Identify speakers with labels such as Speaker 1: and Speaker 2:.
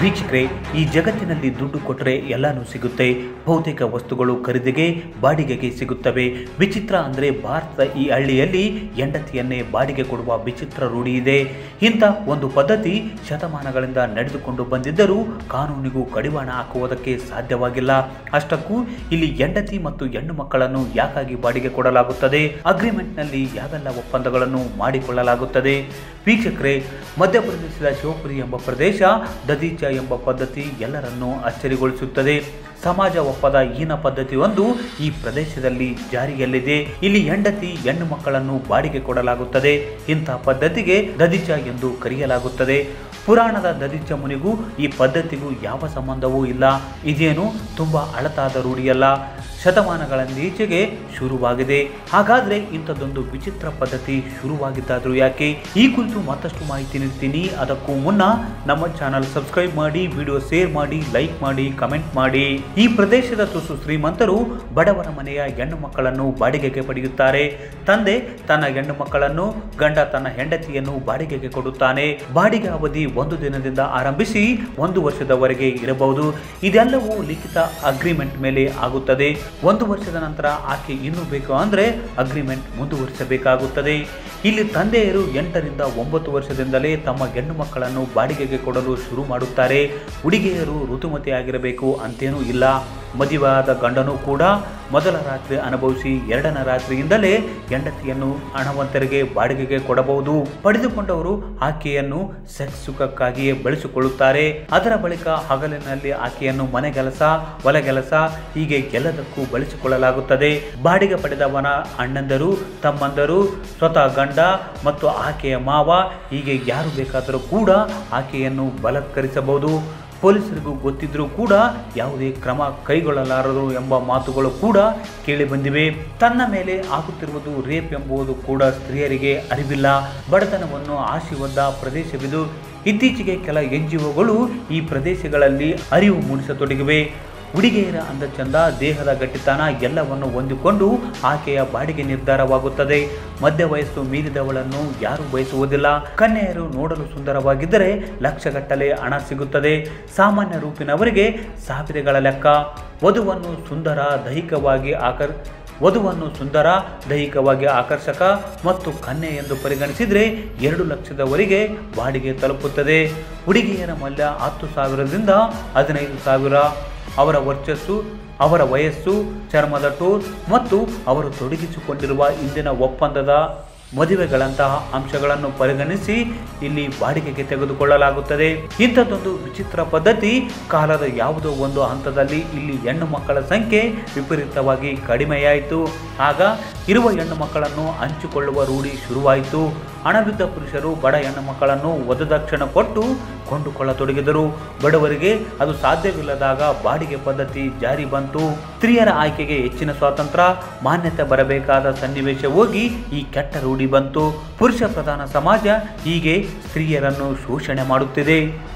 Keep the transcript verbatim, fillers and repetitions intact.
Speaker 1: ವೀಕ್ಷಕರೇ, ಈ ಜಗತ್ತಿನಲ್ಲಿ ದುಡ್ಡು ಕೊಟ್ಟರೆ ಎಲ್ಲಾನು ಸಿಗುತ್ತೆ. ಬಹುತೇಕ ವಸ್ತುಗಳು ಖರೀದಿಗೆ ಬಾಡಿಗೆಗೆ ಸಿಗುತ್ತವೆ. ವಿಚಿತ್ರ ಅಂದರೆ ಭಾರತದ ಈ ಹಳ್ಳಿಯಲ್ಲಿ ಹೆಂಡತಿಯನ್ನೇ ಬಾಡಿಗೆ ಕೊಡುವ ವಿಚಿತ್ರ ರೂಢಿ ಇದೆ. ಇಂಥ ಒಂದು ಪದ್ಧತಿ ಶತಮಾನಗಳಿಂದ ನಡೆದುಕೊಂಡು ಬಂದಿದ್ದರೂ ಕಾನೂನಿಗೂ ಕಡಿವಾಣ ಹಾಕುವುದಕ್ಕೆ ಸಾಧ್ಯವಾಗಿಲ್ಲ. ಅಷ್ಟಕ್ಕೂ ಇಲ್ಲಿ ಹೆಂಡತಿ ಮತ್ತು ಹೆಣ್ಣು ಮಕ್ಕಳನ್ನು ಯಾಕಾಗಿ ಬಾಡಿಗೆ ಕೊಡಲಾಗುತ್ತದೆ? ಅಗ್ರಿಮೆಂಟ್ನಲ್ಲಿ ಯಾವೆಲ್ಲ ಒಪ್ಪಂದಗಳನ್ನು ಮಾಡಿಕೊಳ್ಳಲಾಗುತ್ತದೆ? ವೀಕ್ಷಕರೇ, ಮಧ್ಯಪ್ರದೇಶದ ಶಿವಪುರಿ ಎಂಬ ಪ್ರದೇಶ ದದೀಚ ಎಂಬ ಪದ್ಧತಿ ಎಲ್ಲರನ್ನೂ ಅಚ್ಚರಿಗೊಳಿಸುತ್ತದೆ. ಸಮಾಜ ಒಪ್ಪದ ಹೀನ ಪದ್ಧತಿಯೊಂದು ಈ ಪ್ರದೇಶದಲ್ಲಿ ಜಾರಿಯಲ್ಲಿದೆ. ಇಲ್ಲಿ ಹೆಂಡತಿ ಹೆಣ್ಣು ಮಕ್ಕಳನ್ನು ಬಾಡಿಗೆ ಕೊಡಲಾಗುತ್ತದೆ. ಇಂಥ ಪದ್ಧತಿಗೆ ದದೀಚ ಎಂದು ಕರೆಯಲಾಗುತ್ತದೆ. ಪುರಾಣದ ದದೀಚ ಮುನಿಗೂ ಈ ಪದ್ಧತಿಗೂ ಯಾವ ಸಂಬಂಧವೂ ಇಲ್ಲ. ಇದೇನು ತುಂಬಾ ಹಳತಾದ ರೂಢಿಯಲ್ಲ, ಶತಮಾನಗಳಿಂದೀಚೆಗೆ ಶುರುವಾಗಿದೆ. ಹಾಗಾದ್ರೆ ಇಂಥದ್ದೊಂದು ವಿಚಿತ್ರ ಪದ್ಧತಿ ಶುರುವಾಗಿದ್ದಾದ್ರೂ ಯಾಕೆ? ಈ ಕುರಿತು ಮತ್ತಷ್ಟು ಮಾಹಿತಿ ನೀಡ್ತೀನಿ. ಅದಕ್ಕೂ ಮುನ್ನ ನಮ್ಮ ಚಾನಲ್ ಸಬ್ಸ್ಕ್ರೈಬ್ ಮಾಡಿ, ವಿಡಿಯೋ ಶೇರ್ ಮಾಡಿ, ಲೈಕ್ ಮಾಡಿ, ಕಮೆಂಟ್ ಮಾಡಿ. ಈ ಪ್ರದೇಶದ ತುಸು ಶ್ರೀಮಂತರು ಬಡವರ ಮನೆಯ ಹೆಣ್ಣು ಮಕ್ಕಳನ್ನು ಬಾಡಿಗೆಗೆ ಪಡೆಯುತ್ತಾರೆ. ತಂದೆ ತನ್ನ ಹೆಣ್ಣು ಮಕ್ಕಳನ್ನು, ಗಂಡ ತನ್ನ ಹೆಂಡತಿಯನ್ನು ಬಾಡಿಗೆಗೆ ಕೊಡುತ್ತಾನೆ. ಬಾಡಿಗೆ ಅವಧಿ ಒಂದು ದಿನದಿಂದ ಆರಂಭಿಸಿ ಒಂದು ವರ್ಷದವರೆಗೆ ಇರಬಹುದು. ಇದೆಲ್ಲವೂ ಲಿಖಿತ ಅಗ್ರಿಮೆಂಟ್ ಮೇಲೆ ಆಗುತ್ತದೆ. ಒಂದು ವರ್ಷದ ನಂತರ ಆಕೆ ಇನ್ನೂ ಬೇಕು ಅಂದರೆ ಅಗ್ರಿಮೆಂಟ್ ಮುಂದುವರಿಸಬೇಕಾಗುತ್ತದೆ. ಇಲ್ಲಿ ತಂದೆಯರು ಎಂಟರಿಂದ ಒಂಬತ್ತು ವರ್ಷದಿಂದಲೇ ತಮ್ಮ ಹೆಣ್ಣು ಮಕ್ಕಳನ್ನು ಬಾಡಿಗೆಗೆ ಕೊಡಲು ಶುರು ಮಾಡುತ್ತಾರೆ. ಹುಡುಗಿಯರು ಋತುಮತಿಯಾಗಿರಬೇಕು ಅಂತೇನೂ ಇಲ್ಲ. ಮದುವೆಯಾದ ಗಂಡನೂ ಕೂಡ ಮೊದಲ ರಾತ್ರಿ ಅನುಭವಿಸಿ ಎರಡನೇ ರಾತ್ರಿಯಿಂದಲೇ ಹೆಂಡತಿಯನ್ನು ಹಣವಂತರಿಗೆ ಬಾಡಿಗೆಗೆ ಕೊಡಬಹುದು. ಪಡೆದುಕೊಂಡವರು ಆಕೆಯನ್ನು ಸೆಕ್ಸ್ ಸುಖಕ್ಕಾಗಿಯೇ ಬಳಸಿಕೊಳ್ಳುತ್ತಾರೆ. ಅದರ ಬಳಿಕ ಹಗಲಿನಲ್ಲಿ ಆಕೆಯನ್ನು ಮನೆಗೆಲಸ, ಹೊಲಗೆಲಸ ಹೀಗೆ ಎಲ್ಲದಕ್ಕೂ ಬಳಸಿಕೊಳ್ಳಲಾಗುತ್ತದೆ. ಬಾಡಿಗೆ ಪಡೆದವನ ಅಣ್ಣಂದರು, ತಮ್ಮಂದರು, ಸ್ವತಃ ಗಂಡ ಮತ್ತು ಆಕೆಯ ಮಾವ ಹೀಗೆ ಯಾರು ಬೇಕಾದರೂ ಕೂಡ ಆಕೆಯನ್ನು ಬಲಾತ್ಕರಿಸಬಹುದು. ಪೊಲೀಸರಿಗೂ ಗೊತ್ತಿದ್ರೂ ಕೂಡ ಯಾವುದೇ ಕ್ರಮ ಕೈಗೊಳ್ಳಲಾರರು ಎಂಬ ಮಾತುಗಳು ಕೂಡ ಕೇಳಿ ಬಂದಿವೆ. ತನ್ನ ಮೇಲೆ ಆಗುತ್ತಿರುವುದು ರೇಪ್ ಎಂಬುದು ಕೂಡ ಸ್ತ್ರೀಯರಿಗೆ ಅರಿವಿಲ್ಲ. ಬಡತನವನ್ನು ಆಶಿವದ್ದ ಪ್ರದೇಶವಿದು. ಇತ್ತೀಚೆಗೆ ಕೆಲ ಎನ್ ಜಿ ಒಗಳು ಈ ಪ್ರದೇಶಗಳಲ್ಲಿ ಅರಿವು ಮೂಡಿಸತೊಡಗಿವೆ. ಹುಡುಗಿಯರ ಅಂದಚಂದ, ದೇಹದ ಗಟ್ಟಿತನ ಎಲ್ಲವನ್ನು ಹೊಂದಿಕೊಂಡು ಆಕೆಯ ಬಾಡಿಗೆ ನಿರ್ಧಾರವಾಗುತ್ತದೆ. ಮಧ್ಯ ವಯಸ್ಸು ಮೀರಿದವಳನ್ನು ಯಾರೂ ಬಯಸುವುದಿಲ್ಲ. ಕನ್ಯೆಯರು ನೋಡಲು ಸುಂದರವಾಗಿದ್ದರೆ ಲಕ್ಷಗಟ್ಟಲೆ ಹಣ ಸಿಗುತ್ತದೆ. ಸಾಮಾನ್ಯ ರೂಪಿನವರಿಗೆ ಸಾವಿರಗಳ ಲೆಕ್ಕ. ವಧುವನ್ನು ಸುಂದರ ದೈಹಿಕವಾಗಿ ಆಕರ್ ವಧುವನ್ನು ಸುಂದರ ದೈಹಿಕವಾಗಿ ಆಕರ್ಷಕ ಮತ್ತು ಕನ್ಯೆ ಎಂದು ಪರಿಗಣಿಸಿದರೆ ಎರಡು ಲಕ್ಷದವರೆಗೆ ಬಾಡಿಗೆ ತಲುಪುತ್ತದೆ. ಹುಡುಗಿಯರ ಮೌಲ್ಯ ಹತ್ತು ಸಾವಿರದಿಂದ ಹದಿನೈದು ಸಾವಿರ. ಅವರ ವರ್ಚಸ್ಸು, ಅವರ ವಯಸ್ಸು, ಚರ್ಮದ ಟೂರ್ ಮತ್ತು ಅವರು ತೊಡಗಿಸಿಕೊಂಡಿರುವ ಇಂದಿನ ಒಪ್ಪಂದದ ಮದುವೆಗಳಂತಹ ಅಂಶಗಳನ್ನು ಪರಿಗಣಿಸಿ ಇಲ್ಲಿ ಬಾಡಿಗೆಗೆ ತೆಗೆದುಕೊಳ್ಳಲಾಗುತ್ತದೆ. ಇಂಥದ್ದೊಂದು ವಿಚಿತ್ರ ಪದ್ಧತಿ ಕಾಲದ ಯಾವುದೋ ಒಂದು ಹಂತದಲ್ಲಿ ಇಲ್ಲಿ ಹೆಣ್ಣು ಮಕ್ಕಳ ಸಂಖ್ಯೆ ವಿಪರೀತವಾಗಿ ಕಡಿಮೆಯಾಯಿತು. ಆಗ ಇರುವ ಹೆಣ್ಣು ಮಕ್ಕಳನ್ನು ಹಂಚಿಕೊಳ್ಳುವ ರೂಢಿ ಶುರುವಾಯಿತು. ಹಣವಿದ್ದ ಪುರುಷರು ಬಡ ಹೆಣ್ಣು ಮಕ್ಕಳನ್ನು ವಧುದಕ್ಷಿಣ ಕೊಟ್ಟು ಕೊಂಡುಕೊಳ್ಳತೊಡಗಿದರು. ಬಡವರಿಗೆ ಅದು ಸಾಧ್ಯವಿಲ್ಲದಾಗ ಬಾಡಿಗೆ ಪದ್ಧತಿ ಜಾರಿ ಬಂತು. ಸ್ತ್ರೀಯರ ಆಯ್ಕೆಗೆ ಹೆಚ್ಚಿನ ಸ್ವಾತಂತ್ರ್ಯ, ಮಾನ್ಯತೆ ಬರಬೇಕಾದ ಸನ್ನಿವೇಶ ಹೋಗಿ ಈ ಕೆಟ್ಟ ರೂಢಿ ಬಂತು. ಪುರುಷ ಪ್ರಧಾನ ಸಮಾಜ ಹೀಗೆ ಸ್ತ್ರೀಯರನ್ನು ಶೋಷಣೆ ಮಾಡುತ್ತಿದೆ.